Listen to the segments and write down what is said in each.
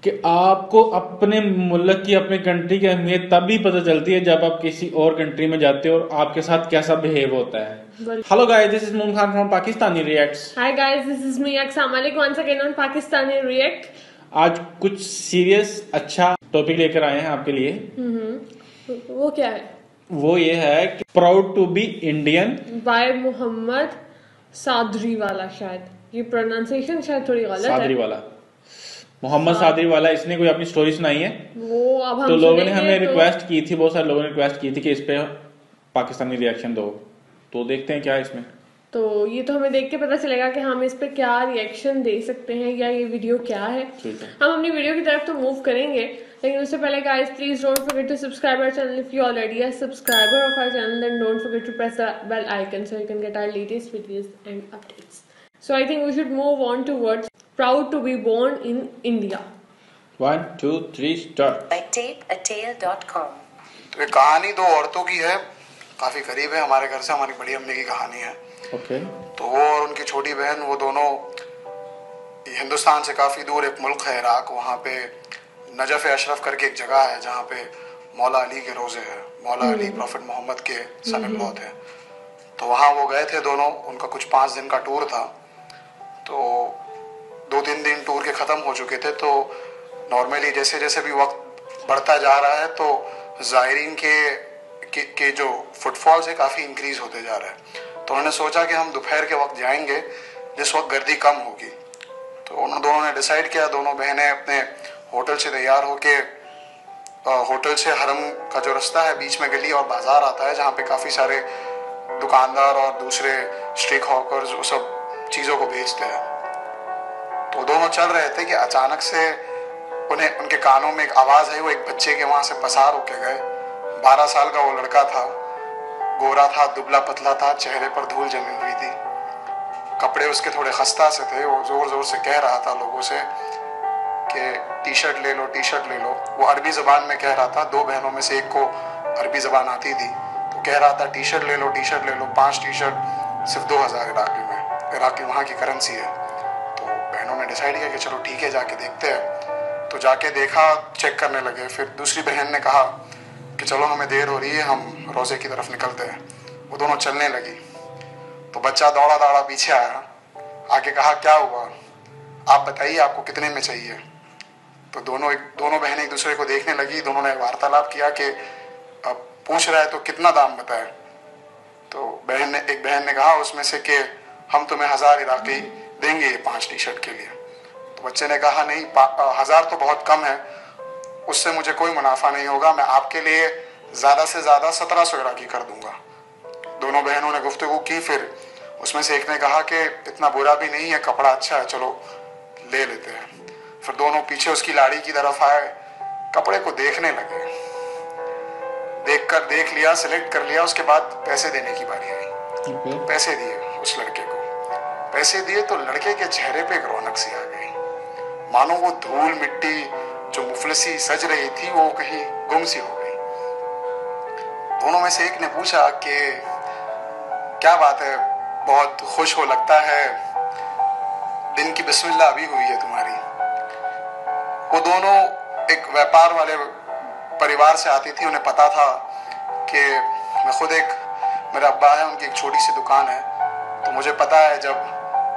कि आपको अपने मुल्क की, अपने कंट्री की अहमियत तभी पता चलती है जब आप किसी और कंट्री में जाते हो और आपके साथ कैसा बिहेव होता है। Hello guys, this is Mohammad Khan from Pakistani reacts. Hi guys, this is me Malik once again on Pakistani React। आज कुछ सीरियस अच्छा टॉपिक लेकर आए हैं आपके लिए। वो क्या है? वो ये है कि proud to be Indian by Mohammad Sadriwala. शायद ये प्रोनाउंसिएशन शायद थोड़ी गलत है। सादरीवाला, मोहम्मद सादरीवाला, इसने कोई अपनी स्टोरी सुनाई है। वो अब हम तो लोगों ने हमें तो रिक्वेस्ट की थी, बहुत सारे लोगों ने रिक्वेस्ट की थी कि इस पे पाकिस्तानी रिएक्शन दो, तो देखते हैं क्या है इसमें। तो ये तो हमें देख के पता चलेगा कि हम इस पे क्या रिएक्शन दे सकते हैं या ये वीडियो क्या है। हम अपनी वीडियो की तरफ तो मूव करेंगे, लेकिन उससे पहले guys please don't forget to subscribe our channel if you already are subscriber of our channel, then don't forget to press the bell icon so you can get our latest videos and updates. So I think we should move on towards proud to be born in India. 1 2 3 start. tapeatale.com। तो ये कहानी दो औरतों की है, काफी करीब है हमारे घर से, हमारी बड़ी अम्मी की कहानी है। ओके। तो वो और उनकी छोटी बहन, वो दोनों हिंदुस्तान से काफी दूर एक मुल्क है इराक, वहाँ पे नजफ अशरफ करके एक जगह है जहाँ पे मौला अली के रोजे हैं। मौला अली प्रॉफिट मोहम्मद के सन इन लॉ थे। तो वहाँ वो गए थे दोनों, उनका कुछ 5 दिन का टूर था। तो 2-3 दिन टूर के खत्म हो चुके थे। तो नॉर्मली जैसे जैसे भी वक्त बढ़ता जा रहा है तो ज़ायरीन के जो फुटफॉल्स है काफ़ी इंक्रीज होते जा रहा है। तो उन्होंने सोचा कि हम दोपहर के वक्त जाएंगे जिस वक्त गर्दी कम होगी। तो उन दोनों ने डिसाइड किया, दोनों बहनें अपने होटल से तैयार होके, होटल से हरम का जो रास्ता है बीच में गली और बाजार आता है जहाँ पे काफ़ी सारे दुकानदार और दूसरे स्ट्रीट हॉकर्स वो सब चीज़ों को बेचते हैं। तो दोनों चल रहे थे कि अचानक से उन्हें उनके कानों में एक आवाज़ आई। वो एक बच्चे के वहाँ से पसार होके गए। 12 साल का वो लड़का था, गोरा था, दुबला पतला था, चेहरे पर धूल जमी हुई थी, कपड़े उसके थोड़े खस्ता से थे। वो जोर जोर से कह रहा था लोगों से कि टी शर्ट ले लो, टी शर्ट ले लो। वो अरबी ज़बान में कह रहा था। 2 बहनों में से एक को अरबी ज़बान आती थी, तो कह रहा था टी शर्ट ले लो, टी शर्ट ले लो। 5 टी शर्ट सिर्फ 2000 इराकी में, इराकी वहाँ की करेंसी है। तो बहनों ने डिसाइड किया कि चलो ठीक है, जाके देखते हैं। तो जाके देखा, चेक करने लगे। फिर दूसरी बहन ने कहा कि चलो हमें देर हो रही है, हम रोज़े की तरफ निकलते हैं। वो दोनों चलने लगी। तो बच्चा दौड़ा दौड़ा पीछे आया, आके कहा क्या हुआ, आप बताइए आपको कितने में चाहिए। तो दोनों बहनें एक दूसरे को देखने लगी। दोनों ने वार्तालाप किया कि अब पूछ रहा है तो कितना दाम बताए। तो एक बहन ने कहा उसमें से कि हम तुम्हें 1000 इराकी देंगे ये 5 टी शर्ट के लिए। तो बच्चे ने कहा नहीं, 1000 तो बहुत कम है, उससे मुझे कोई मुनाफा नहीं होगा, मैं आपके लिए ज़्यादा से ज़्यादा 1700 इराकी कर दूंगा। दोनों बहनों ने गुफ्तगू की। फिर उसमें से एक ने कहा कि इतना बुरा भी नहीं है, कपड़ा अच्छा है, चलो ले लेते हैं। फिर दोनों पीछे उसकी लाड़ी की तरफ आए, कपड़े को देखने लगे। देख लिया, सिलेक्ट कर लिया। उसके बाद पैसे देने की बारी आई। पैसे दिए उस लड़के को। पैसे दिए तो लड़के के चेहरे पे एक रौनक सी आ गई, मानो वो धूल मिट्टी जो मुफलसी सज रही थी वो कहीं गुम सी हो गई। दोनों में से एक ने पूछा कि क्या बात है, बहुत खुश हो लगता है, दिन की बिस्मिल्लाह अभी हुई है तुम्हारी। वो दोनों एक व्यापार वाले परिवार से आती थी। उन्हें पता था कि मैं खुद मेरा अब्बा है, उनकी एक छोटी सी दुकान है। तो मुझे पता है जब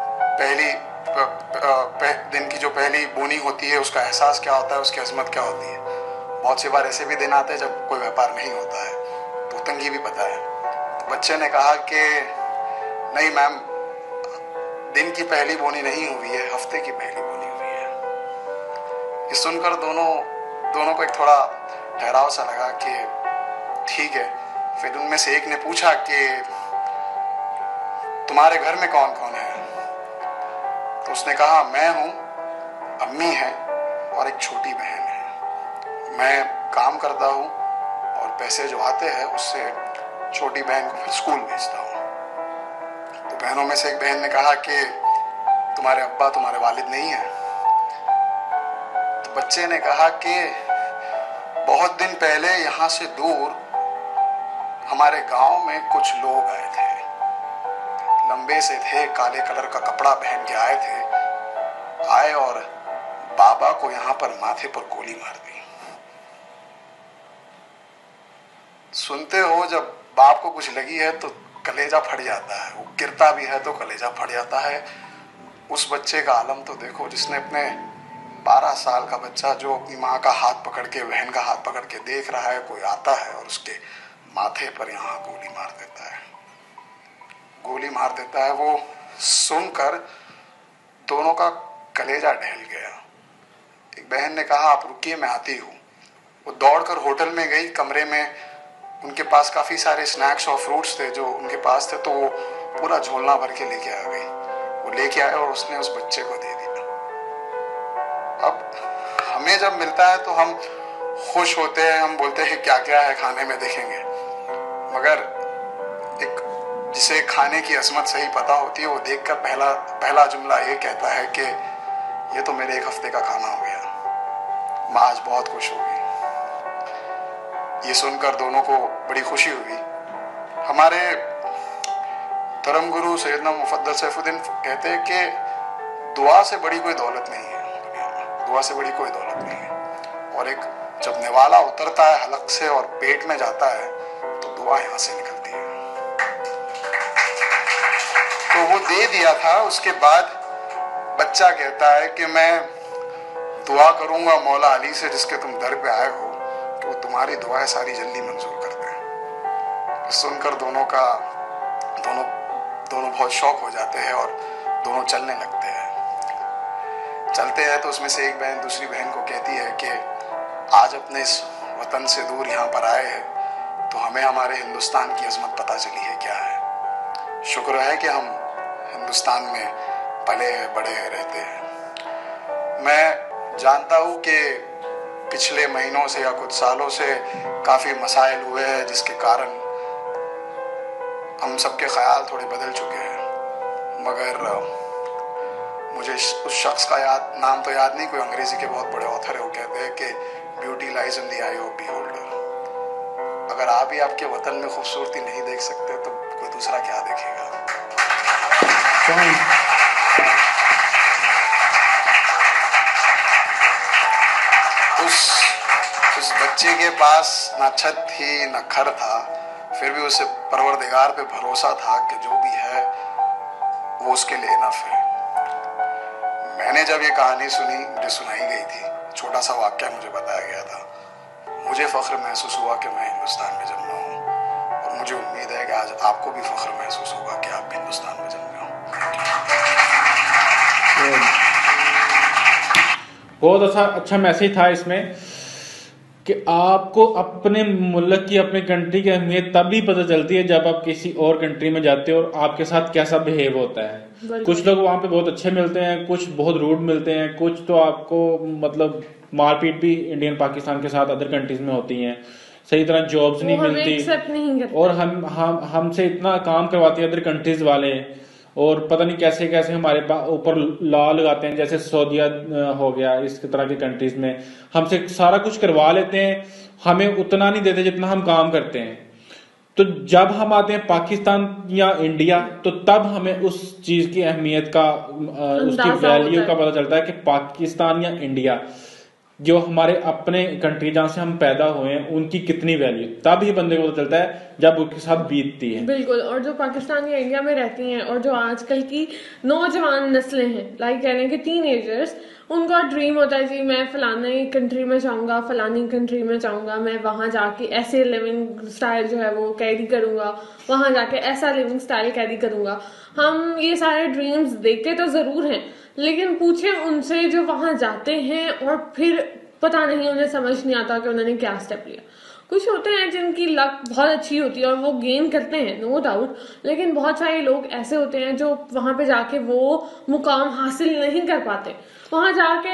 दिन की जो पहली बोनी होती है उसका एहसास क्या होता है, उसकी अजमत क्या होती है। बहुत सी बार ऐसे भी दिन आते हैं जब कोई व्यापार नहीं होता है, तो तंगी भी पता है। तो बच्चे ने कहा कि नहीं मैम, दिन की पहली बोनी नहीं हुई है, हफ्ते की पहली बोनी हुई है। ये सुनकर दोनों को एक थोड़ा ठहराव सा लगा कि ठीक है। फिर उनमें से एक ने पूछा कि तुम्हारे घर में कौन कौन है। तो उसने कहा मैं हूँ, अम्मी है और एक छोटी बहन है। मैं काम करता हूँ और पैसे जो आते हैं उससे छोटी बहन को फिर स्कूल भेजता हूँ। तो बहनों में से एक बहन ने कहा कि तुम्हारे अब्बा, तुम्हारे वालिद नहीं है। तो बच्चे ने कहा कि बहुत दिन पहले यहाँ से दूर हमारे गांव में कुछ लोग आए थे, लंबे से थे, काले कलर का कपड़ा पहन के आए थे। आए और बाबा को यहाँ पर माथे पर गोली मार दी। सुनते हो, जब बाप को कुछ लगी है तो कलेजा फट जाता है, वो गिरता भी है तो कलेजा फट जाता है। उस बच्चे का आलम तो देखो, जिसने अपने 12 साल का बच्चा जो अपनी माँ का हाथ पकड़ के, बहन का हाथ पकड़ के देख रहा है, कोई आता है और उसके माथे पर यहाँ गोली मार देता है, गोली मार देता है। वो सुनकर दोनों का कलेजा ढह गया। एक बहन ने कहा, आप रुकिए, मैं आती हूँ। वो दौड़कर होटल में गई। कमरे में उनके पास काफ़ी सारे स्नैक्स और फ्रूट्स थे जो उनके पास थे, तो वो पूरा झोलना भर के लेके आ गई। वो लेके आया और उसने उस बच्चे को दे दिया। अब हमें जब मिलता है तो हम खुश होते हैं, हम बोलते हैं क्या क्या है खाने में, देखेंगे। मगर एक जिसे खाने की अजमत सही पता होती है, वो देखकर पहला जुमला ये कहता है कि ये तो मेरे 1 हफ्ते का खाना हो गया, माँ आज बहुत खुश होगी। ये सुनकर दोनों को बड़ी खुशी हुई। हमारे धर्म गुरु सैयदना मुफद्दल सैफुद्दीन कहते हैं कि दुआ से बड़ी कोई दौलत नहीं है दुनिया में, दुआ से बड़ी कोई दौलत नहीं है। और एक जब निवाला उतरता है हलक से और पेट में जाता है तो दुआ यहाँ से निकलती है। तो वो दे दिया था। उसके बाद बच्चा कहता है कि मैं दुआ करूंगा मौला अली से, जिसके तुम दर पे आए हो, कि वो तुम्हारी दुआएं सारी जल्दी मंजूर कर दें। सुनकर दोनों बहुत शौक हो जाते हैं और दोनों चलने लगते हैं। चलते हैं तो उसमें से एक बहन दूसरी बहन को कहती है कि आज अपने इस वतन से दूर यहाँ पर आए हैं तो हमें हमारे हिंदुस्तान की अजमत पता चली है क्या है। शुक्र है कि हम हिंदुस्तान में पले हैं, बड़े हैं, रहते हैं। मैं जानता हूँ कि पिछले महीनों से या कुछ सालों से काफ़ी मसाइल हुए हैं, जिसके कारण हम सबके ख्याल थोड़े बदल चुके हैं। मगर मुझे उस शख्स का नाम तो याद नहीं, कोई अंग्रेजी के बहुत बड़े ऑथर है, वो कहते हैं कि beauty lies in the eye of beholder. अगर आप ही आपके वतन में खूबसूरती नहीं देख सकते तो कोई दूसरा क्या देखेगा। उस बच्चे के पास ना छत थी ना घर था, फिर भी उसे परवरदिगार पे भरोसा था कि जो भी है वो उसके लिए इनफ है। मैंने जब ये कहानी सुनी, मुझे सुनाई गई थी, छोटा सा वाक्य मुझे बताया गया था, मुझे फख्र महसूस हुआ कि मैं हिंदुस्तान में जन्मा हूँ। और मुझे उम्मीद है कि आज आपको भी फख्र महसूस होगा कि आप हिंदुस्तान में जन्मे हो। बहुत अच्छा मैसेज था इसमें कि आपको अपने मुल्क की, अपने कंट्री की अहमियत तभी पता चलती है जब आप किसी और कंट्री में जाते हो और आपके साथ कैसा बिहेव होता है। कुछ लोग वहाँ पे बहुत अच्छे मिलते हैं, कुछ बहुत रूड मिलते हैं, कुछ तो आपको मतलब मारपीट भी इंडियन पाकिस्तान के साथ अदर कंट्रीज में होती हैं, सही तरह जॉब्स नहीं मिलती, और हमसे इतना काम करवाते हैं अदर कंट्रीज वाले, और पता नहीं कैसे कैसे हमारे ऊपर लॉ लगाते हैं, जैसे सऊदीया हो गया, इस तरह के कंट्रीज में हमसे सारा कुछ करवा लेते हैं, हमें उतना नहीं देते जितना हम काम करते हैं। तो जब हम आते हैं पाकिस्तान या इंडिया तो तब हमें उस चीज की अहमियत का, उसकी वैल्यू का पता चलता है कि पाकिस्तान या इंडिया जो हमारे अपने कंट्री जहाँ से हम पैदा हुए हैं उनकी कितनी वैल्यू, तब ही बंदे को पता चलता है जब उसके साथ बीतती है। बिल्कुल। और जो पाकिस्तान या इंडिया में रहती हैं और जो आजकल की नौजवान नस्लें हैं, लाइक कह रहे हैं कि टीनेजर्स, उनका ड्रीम होता है जी मैं फलानी कंट्री में जाऊंगा, फलानी कंट्री में जाऊंगा, मैं वहां जाके ऐसे लिविंग स्टाइल जो है वो कैरी करूंगा, वहां जाके ऐसा लिविंग स्टाइल कैरी करूंगा। हम ये सारे ड्रीम्स देखते तो जरूर हैं, लेकिन पूछे उनसे जो वहां जाते हैं और फिर पता नहीं, उन्हें समझ नहीं आता कि उन्होंने क्या स्टेप लिया। कुछ होते हैं जिनकी लक बहुत अच्छी होती है और वो गेन करते हैं, नो डाउट, लेकिन बहुत सारे लोग ऐसे होते हैं जो वहां पे जाके वो मुकाम हासिल नहीं कर पाते, वहां जाके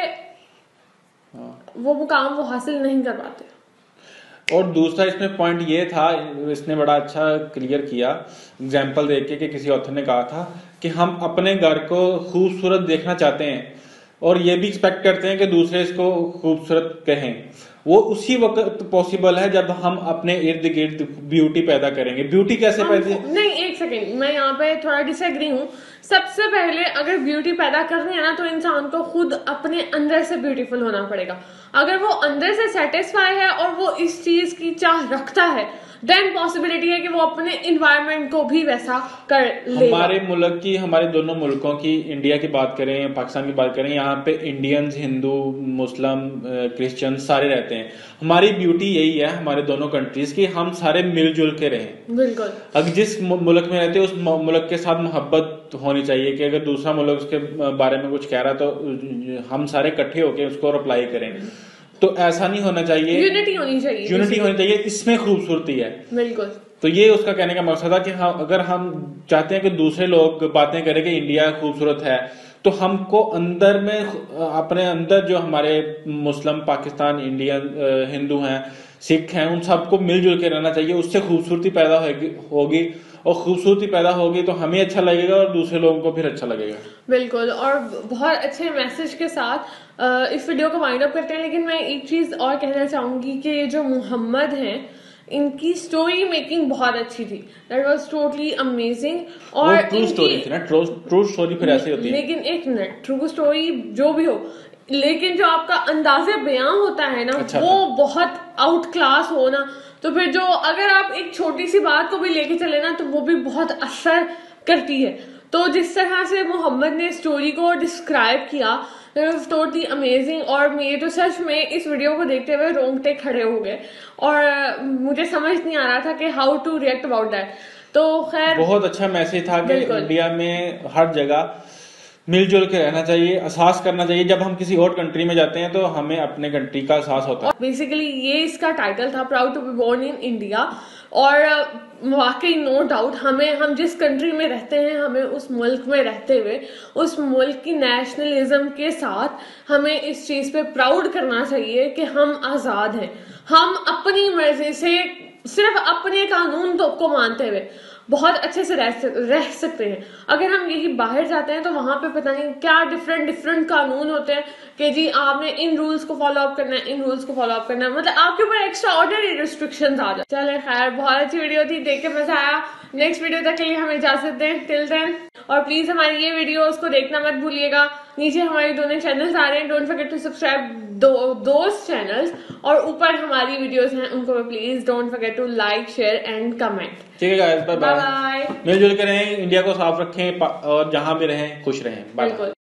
वो मुकाम वो हासिल नहीं कर पाते। और दूसरा इसमें पॉइंट ये था, इसने बड़ा अच्छा क्लियर किया एग्जाम्पल देख के, कि किसी ऑथर ने कहा था कि हम अपने घर को खूबसूरत देखना चाहते हैं और ये भी एक्सपेक्ट करते हैं कि दूसरे इसको खूबसूरत कहें, वो उसी वक्त पॉसिबल है जब हम अपने इर्द गिर्द ब्यूटी पैदा करेंगे। ब्यूटी कैसे पैदा? नहीं, एक सेकेंड, मैं यहाँ पे थोड़ा डिसएग्री हूँ। सबसे पहले अगर ब्यूटी पैदा करनी है ना, तो इंसान को खुद अपने अंदर से ब्यूटीफुल होना पड़ेगा। अगर वो अंदर से सेटिस्फाई है और वो इस चीज की चाह रखता है, देन पॉसिबिलिटी है कि वो अपने इन्वायरमेंट को भी वैसा कर लेगा। हमारे मुल्क की, हमारे दोनों मुल्कों की, इंडिया की बात करें, पाकिस्तान की बात करें, यहाँ पे इंडियंस, हिंदू, मुस्लिम, क्रिश्चियन सारे रहते हैं। हमारी ब्यूटी यही है हमारे दोनों कंट्रीज की, हम सारे मिलजुल के रहें। बिल्कुल। अगर जिस मुल्क में रहते हैं उस मुल्क के साथ मोहब्बत होनी चाहिए कि अगर दूसरा मुल्क उसके बारे में कुछ कह रहा तो हम सारे इकट्ठे होकर उसको रिप्लाई करें। तो ऐसा नहीं होना चाहिए, यूनिटी होनी चाहिए, यूनिटी होनी चाहिए, इसमें खूबसूरती है। बिल्कुल। तो ये उसका कहने का मकसद है कि हाँ, अगर हम चाहते हैं कि दूसरे लोग बातें करें कि इंडिया खूबसूरत है, तो हमको अंदर में अपने अंदर जो हमारे मुस्लिम, पाकिस्तान, इंडियन, हिंदू हैं, सिख हैं, उन सबको मिलजुल के रहना चाहिए। उससे खूबसूरती पैदा होगी और खूबसूरती पैदा होगी तो हमें अच्छा लगेगा और दूसरे लोगों को फिर अच्छा लगेगा। बिल्कुल। और बहुत अच्छे मैसेज के साथ इस वीडियो को वाइंड अप करते हैं। लेकिन मैं एक चीज और कहना चाहूंगी कि ये जो मोहम्मद हैं, इनकी स्टोरी मेकिंग बहुत अच्छी थी। That was totally amazing. और ट्रू स्टोरी थी ना, ट्रू स्टोरी फिर ऐसे होती है। लेकिन एक मिनट, ट्रू स्टोरी जो भी हो, लेकिन जो आपका अंदाजे बयां होता है ना, अच्छा वो बहुत आउट क्लास हो ना, तो फिर जो अगर आप एक छोटी सी बात को भी लेके चले ना, तो वो भी बहुत असर करती है। तो जिस तरह से मोहम्मद ने स्टोरी को डिस्क्राइब किया, टोटली अमेजिंग। और मेरे तो सच में इस वीडियो को देखते हुए रोंगटे खड़े हो गए और मुझे समझ नहीं आ रहा था कि how to react about that. तो खैर, बहुत अच्छा मैसेज था कि इंडिया में हर जगह मिलजुल के रहना चाहिए, एहसास करना चाहिए। जब हम किसी और कंट्री में जाते हैं तो हमें अपने कंट्री का एहसास होता है। बेसिकली ये इसका टाइटल था, proud to be born in India. और वाकई नो डाउट हम जिस कंट्री में रहते हैं, हमें उस मुल्क में रहते हुए उस मुल्क की नेशनलिज्म के साथ हमें इस चीज पे प्राउड करना चाहिए कि हम आजाद हैं। हम अपनी मर्जी से सिर्फ अपने कानून तो को मानते हुए बहुत अच्छे से रह सकते हैं। अगर हम यही बाहर जाते हैं तो वहां पे पता नहीं क्या डिफरेंट कानून होते हैं कि जी आपने इन रूल्स को फॉलो अप करना है, इन रूल्स को फॉलो अप करना है, मतलब आपके ऊपर एक्स्ट्रा ऑर्डिनरी रिस्ट्रिक्शंस आ जाए। चले खैर, बहुत अच्छी वीडियो थी, देख के मजा आया। नेक्स्ट वीडियो तक के लिए हमें इजाजत दें, टिल देन। और प्लीज हमारी ये वीडियोस को देखना मत भूलिएगा। नीचे हमारे दोनों चैनल्स आ रहे हैं, don't forget to subscribe those channels. और ऊपर हमारी वीडियोस हैं, उनको please don't forget to like, share and comment. ठीक है गाइस, बाय बाय। मिलजुल के रहें, इंडिया को साफ रखें और जहां भी रहें खुश रहें। बाय।